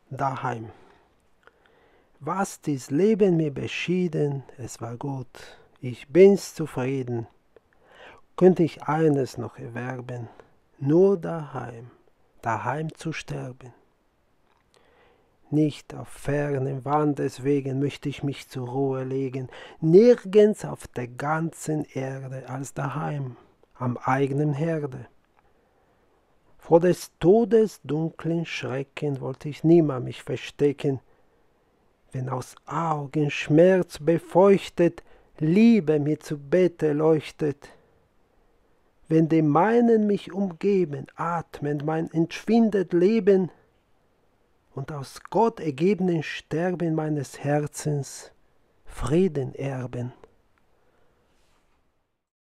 daheim. Was dies Leben mir beschieden, es war gut, ich bin's zufrieden. Könnte ich eines noch erwerben, nur daheim, daheim zu sterben. Nicht auf fernem Wandeswegen möchte ich mich zur Ruhe legen, nirgends auf der ganzen Erde als daheim, am eigenen Herde. Vor des Todes dunklen Schrecken wollte ich nimmer mich verstecken, wenn aus Augen Schmerz befeuchtet Liebe mir zu Bette leuchtet, wenn die meinen mich umgeben, atmend mein entschwindet Leben und aus Gott ergebenen Sterben meines Herzens Frieden erben.